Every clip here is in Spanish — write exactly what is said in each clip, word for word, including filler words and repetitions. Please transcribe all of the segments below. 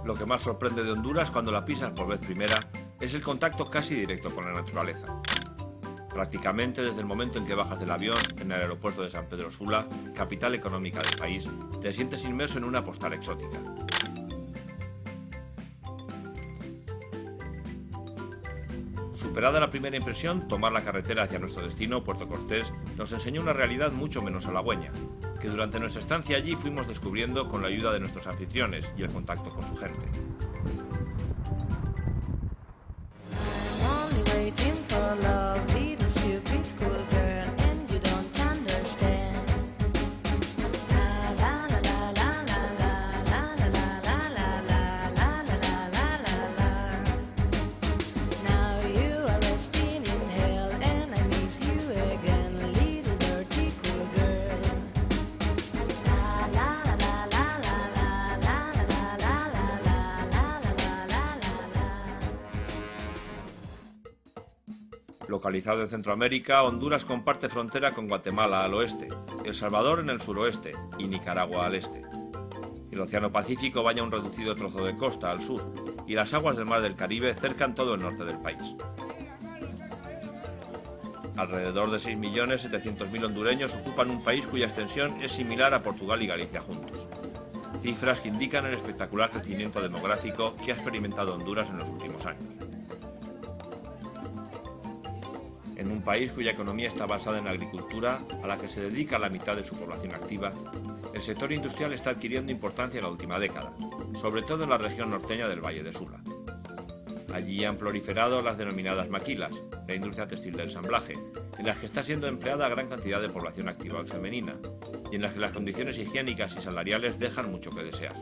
Lo que más sorprende de Honduras cuando la pisas por vez primera es el contacto casi directo con la naturaleza. Prácticamente desde el momento en que bajas del avión en el aeropuerto de San Pedro Sula, capital económica del país, te sientes inmerso en una postal exótica. Superada la primera impresión, tomar la carretera hacia nuestro destino, Puerto Cortés, nos enseñó una realidad mucho menos halagüeña, que durante nuestra estancia allí fuimos descubriendo con la ayuda de nuestros anfitriones y el contacto con su gente. Localizado en Centroamérica, Honduras comparte frontera con Guatemala al oeste, El Salvador en el suroeste y Nicaragua al este. El Océano Pacífico baña un reducido trozo de costa al sur y las aguas del Mar del Caribe cercan todo el norte del país. Alrededor de seis millones setecientos mil hondureños ocupan un país cuya extensión es similar a Portugal y Galicia juntos. Cifras que indican el espectacular crecimiento demográfico que ha experimentado Honduras en los últimos años. En un país cuya economía está basada en la agricultura, a la que se dedica la mitad de su población activa, el sector industrial está adquiriendo importancia en la última década, sobre todo en la región norteña del Valle de Sula. Allí han proliferado las denominadas maquilas, la industria textil del ensamblaje, en las que está siendo empleada gran cantidad de población activa y femenina, y en las que las condiciones higiénicas y salariales dejan mucho que desear.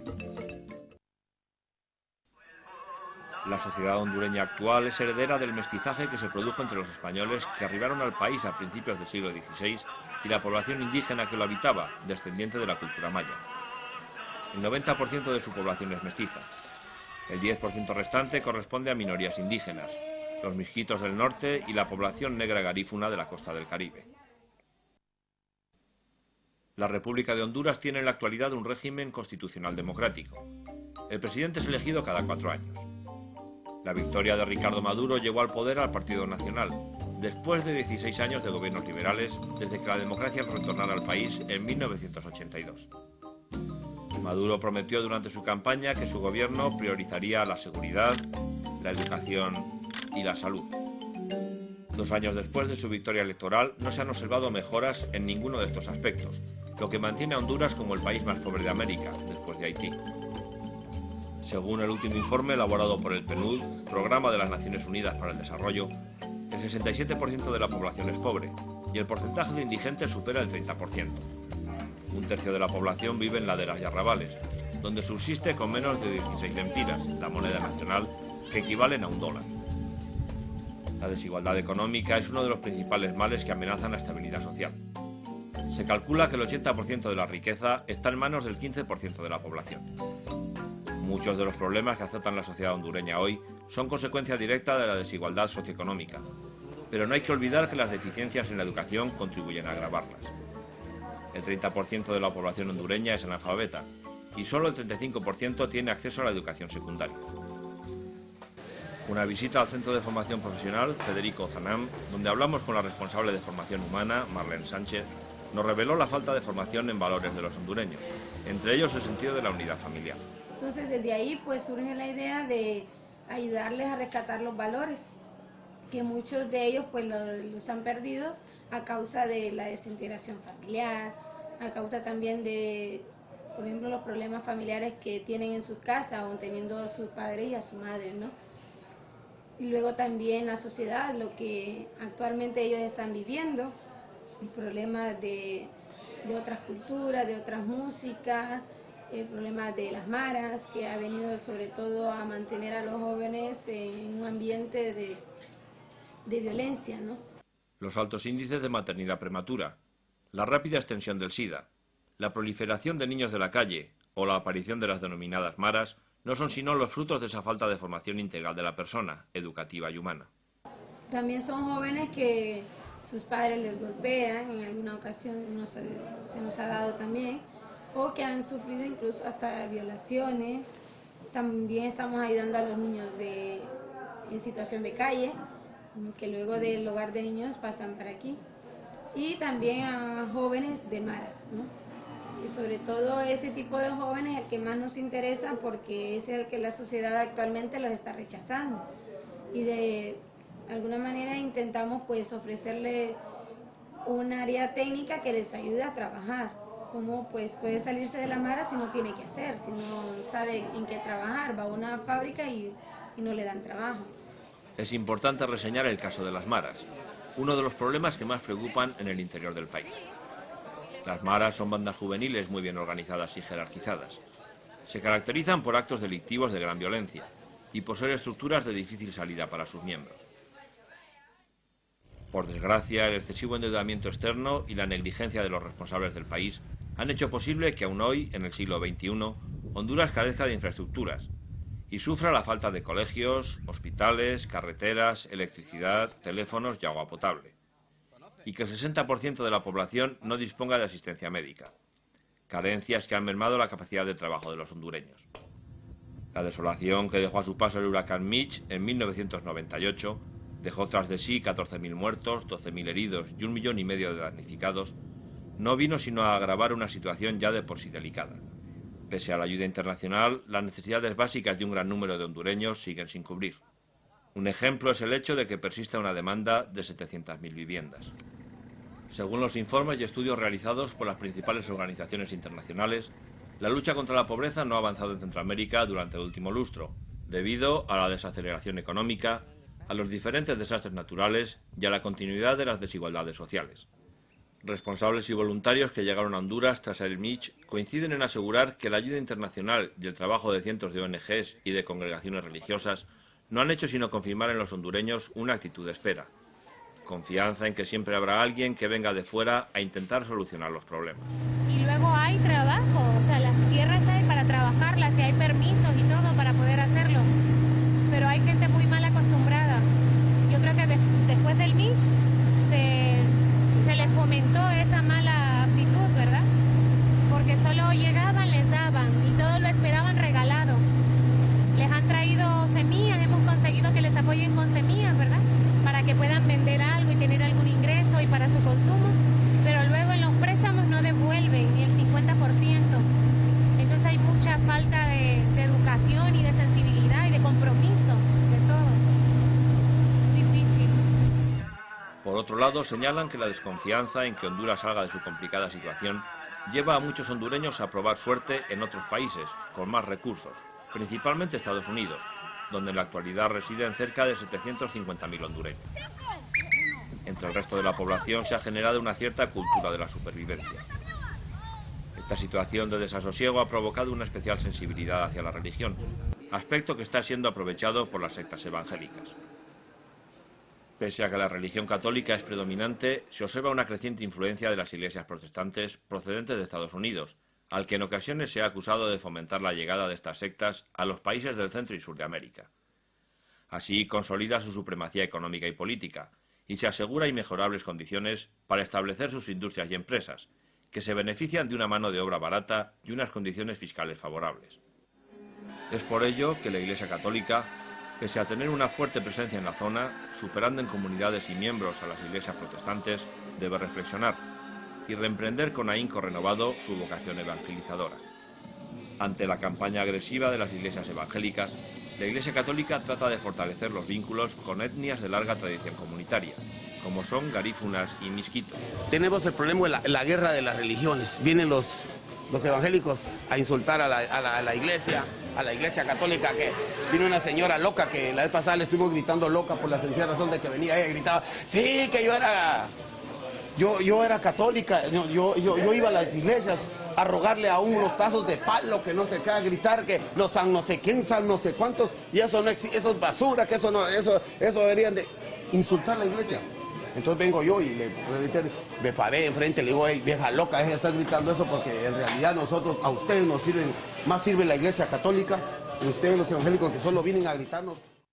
La sociedad hondureña actual es heredera del mestizaje que se produjo entre los españoles que arribaron al país a principios del siglo dieciséis y la población indígena que lo habitaba, descendiente de la cultura maya. El noventa por ciento de su población es mestiza. El diez por ciento restante corresponde a minorías indígenas, los misquitos del norte y la población negra garífuna de la costa del Caribe. La República de Honduras tiene en la actualidad un régimen constitucional democrático. El presidente es elegido cada cuatro años. La victoria de Ricardo Maduro llevó al poder al Partido Nacional, después de dieciséis años de gobiernos liberales, desde que la democracia retornara al país en mil novecientos ochenta y dos. Maduro prometió durante su campaña que su gobierno priorizaría la seguridad, la educación y la salud. Dos años después de su victoria electoral no se han observado mejoras en ninguno de estos aspectos, lo que mantiene a Honduras como el país más pobre de América, después de Haití. Según el último informe elaborado por el P N U D, Programa de las Naciones Unidas para el Desarrollo, el sesenta y siete por ciento de la población es pobre y el porcentaje de indigentes supera el treinta por ciento. Un tercio de la población vive en laderas y arrabales, donde subsiste con menos de dieciséis lempiras, la moneda nacional, que equivalen a un dólar. La desigualdad económica es uno de los principales males que amenazan la estabilidad social. Se calcula que el ochenta por ciento de la riqueza está en manos del quince por ciento de la población. Muchos de los problemas que azotan la sociedad hondureña hoy son consecuencia directa de la desigualdad socioeconómica, pero no hay que olvidar que las deficiencias en la educación contribuyen a agravarlas. El treinta por ciento de la población hondureña es analfabeta y solo el treinta y cinco por ciento tiene acceso a la educación secundaria. Una visita al Centro de Formación Profesional Federico Zanam, donde hablamos con la responsable de formación humana, Marlene Sánchez, nos reveló la falta de formación en valores de los hondureños, entre ellos el sentido de la unidad familiar. Entonces desde ahí pues surge la idea de ayudarles a rescatar los valores, que muchos de ellos pues los, los han perdido a causa de la desintegración familiar, a causa también de, por ejemplo, los problemas familiares que tienen en sus casas o teniendo a sus padres y a su madre, ¿no? Y luego también la sociedad, lo que actualmente ellos están viviendo, el problema de, de otras culturas, de otras músicas, el problema de las maras, que ha venido sobre todo a mantener a los jóvenes en un ambiente de, de violencia, ¿no? Los altos índices de maternidad prematura, la rápida extensión del SIDA, la proliferación de niños de la calle o la aparición de las denominadas maras no son sino los frutos de esa falta de formación integral de la persona, educativa y humana. También son jóvenes que sus padres les golpean, en alguna ocasión nos, se nos ha dado también, o que han sufrido incluso hasta violaciones También estamos ayudando a los niños de, en situación de calle, que luego del hogar de niños pasan para aquí. Y también a jóvenes de maras, ¿no? Y sobre todo este tipo de jóvenes es el que más nos interesa porque es el que la sociedad actualmente los está rechazando. Y de alguna manera intentamos pues ofrecerle un área técnica que les ayude a trabajar. Cómo pues puede salirse de la mara si no tiene que hacer, si no sabe en qué trabajar, va a una fábrica y, y no le dan trabajo. Es importante reseñar el caso de las maras, uno de los problemas que más preocupan en el interior del país. Las maras son bandas juveniles muy bien organizadas y jerarquizadas. Se caracterizan por actos delictivos de gran violencia y por ser estructuras de difícil salida para sus miembros. Por desgracia, el excesivo endeudamiento externo y la negligencia de los responsables del país han hecho posible que aún hoy, en el siglo veintiuno, Honduras carezca de infraestructuras y sufra la falta de colegios, hospitales, carreteras, electricidad, teléfonos y agua potable, y que el sesenta por ciento de la población no disponga de asistencia médica, carencias que han mermado la capacidad de trabajo de los hondureños. La desolación que dejó a su paso el huracán Mitch en mil novecientos noventa y ocho dejó tras de sí catorce mil muertos, doce mil heridos y un millón y medio de damnificados, no vino sino a agravar una situación ya de por sí delicada. Pese a la ayuda internacional, las necesidades básicas de un gran número de hondureños siguen sin cubrir. Un ejemplo es el hecho de que persista una demanda de setecientas mil viviendas. Según los informes y estudios realizados por las principales organizaciones internacionales, la lucha contra la pobreza no ha avanzado en Centroamérica durante el último lustro, debido a la desaceleración económica, a los diferentes desastres naturales y a la continuidad de las desigualdades sociales. Responsables y voluntarios que llegaron a Honduras tras el Mitch coinciden en asegurar que la ayuda internacional y el trabajo de cientos de O N Ges y de congregaciones religiosas no han hecho sino confirmar en los hondureños una actitud de espera, confianza en que siempre habrá alguien que venga de fuera a intentar solucionar los problemas. Y luego hay trabajo, o sea, las tierras hay para trabajarlas y hay permisos y todo para poder hacerlo, pero hay gente muy mal acostumbrada. Yo creo que de, después del Mitch se, se les fomentó esa mala actitud, ¿verdad? Porque solo llegaban, les daban y todo lo esperaban regalado. Les han traído semillas, hemos conseguido que les apoyen con semillas, ¿verdad? Para que puedan vender algo y tener algún ingreso y para su consumo, pero luego en los préstamos no devuelven ni el cincuenta por ciento. Entonces hay mucha falta de, de educación y de sensibilidad y de compromiso de todos. Difícil. Por otro lado, señalan que la desconfianza en que Honduras salga de su complicada situación lleva a muchos hondureños a probar suerte en otros países con más recursos, principalmente Estados Unidos, donde en la actualidad residen cerca de setecientos cincuenta mil hondureños. Entre el resto de la población se ha generado una cierta cultura de la supervivencia. Esta situación de desasosiego ha provocado una especial sensibilidad hacia la religión, aspecto que está siendo aprovechado por las sectas evangélicas. Pese a que la religión católica es predominante, se observa una creciente influencia de las iglesias protestantes procedentes de Estados Unidos, al que en ocasiones se ha acusado de fomentar la llegada de estas sectas a los países del centro y sur de América. Así consolida su supremacía económica y política, y se asegura inmejorables condiciones para establecer sus industrias y empresas, que se benefician de una mano de obra barata y unas condiciones fiscales favorables. Es por ello que la Iglesia Católica, pese a tener una fuerte presencia en la zona, superando en comunidades y miembros a las iglesias protestantes, debe reflexionar y reemprender con ahínco renovado su vocación evangelizadora. Ante la campaña agresiva de las iglesias evangélicas, la Iglesia Católica trata de fortalecer los vínculos con etnias de larga tradición comunitaria, como son garífunas y misquitos. Tenemos el problema de la, la guerra de las religiones. Vienen los, los evangélicos a insultar a la, a, la, a la iglesia, a la Iglesia Católica, que vino una señora loca que la vez pasada le estuvimos gritando loca por la sencilla razón de que venía ella y gritaba, sí, que yo era... Yo, yo era católica, yo, yo, yo, yo iba a las iglesias a rogarle a unos tazos de palo, que no se queda a gritar que los san no sé quién, san no sé cuántos, y eso no existe, eso es basura, que eso no, eso, eso deberían de insultar a la iglesia. Entonces vengo yo y le, me paré enfrente, le digo, hey, vieja loca, ella está gritando eso porque en realidad nosotros, a ustedes nos sirven, más sirve la Iglesia Católica, y ustedes los evangélicos que solo vienen a gritarnos.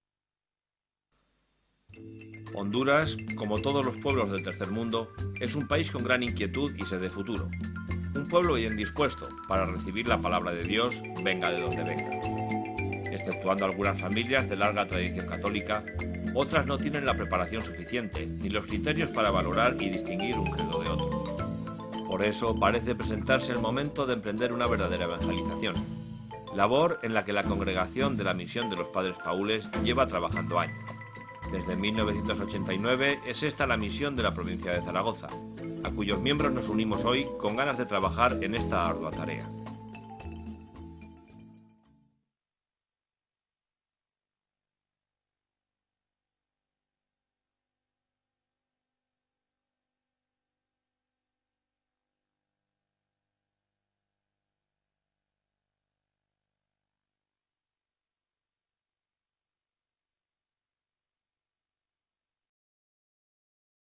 Honduras, como todos los pueblos del tercer mundo, es un país con gran inquietud y sed de futuro. Un pueblo bien dispuesto para recibir la palabra de Dios, venga de donde venga. Exceptuando algunas familias de larga tradición católica, otras no tienen la preparación suficiente ni los criterios para valorar y distinguir un credo de otro. Por eso parece presentarse el momento de emprender una verdadera evangelización, labor en la que la Congregación de la Misión de los Padres Paules lleva trabajando años. Desde mil novecientos ochenta y nueve es esta la misión de la provincia de Zaragoza, a cuyos miembros nos unimos hoy con ganas de trabajar en esta ardua tarea.